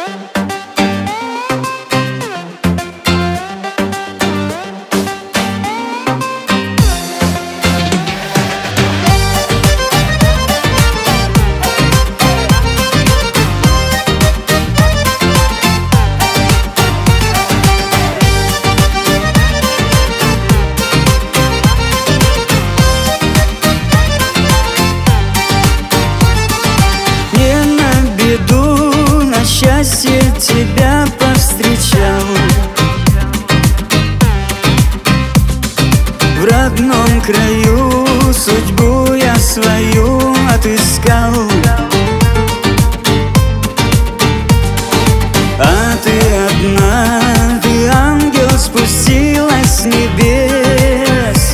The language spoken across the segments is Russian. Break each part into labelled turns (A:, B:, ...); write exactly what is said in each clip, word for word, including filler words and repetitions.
A: Тебя повстречал, в родном краю судьбу я свою отыскал. А ты одна, ты ангел, спустилась с небес,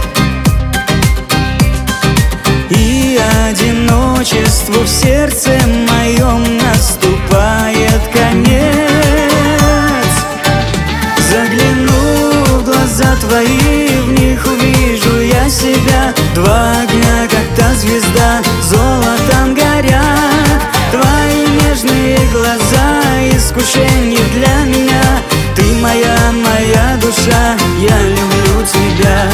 A: и одиночеству в сердце моем наступает конец. Загляну в глаза твои, в них увижу я себя. Два огня, как та звезда, золотом горят. Твои нежные глаза, искушение для меня. Ты моя, моя душа, я люблю тебя.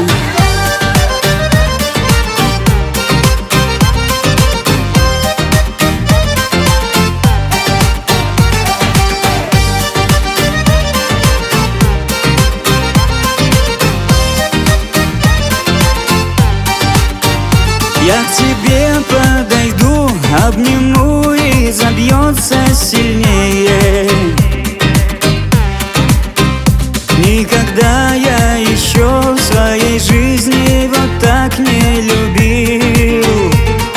A: Я к тебе подойду, обниму и забьется сильнее. Никогда я еще в своей жизни вот так не любил.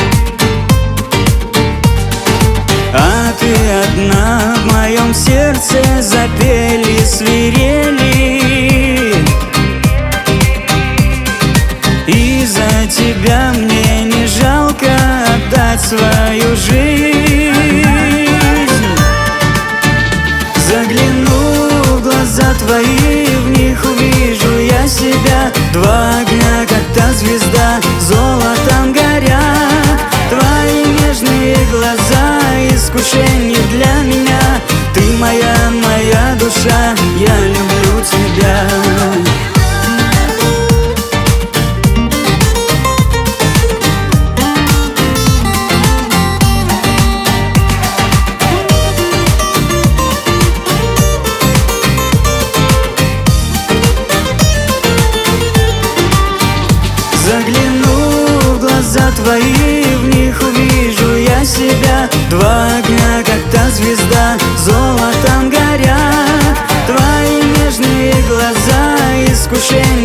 A: А ты одна в моем сердце запели свирели. И за тебя мне не жалко отдать свою жизнь. Загляну в глаза твои, в них увижу я себя. Два огня, как та звезда, золотом горят. Твои нежные глаза, искушение для меня. Ты моя, моя душа, я люблю тебя. Загляну в глаза твои, в них увижу я себя. Два огня, как та звезда, золотом горят. Твои нежные глаза, искушение